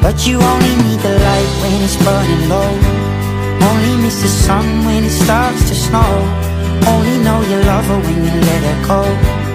But you only need the light when it's burning low. Only miss the sun when it starts to snow. Only know you love her when you let her go.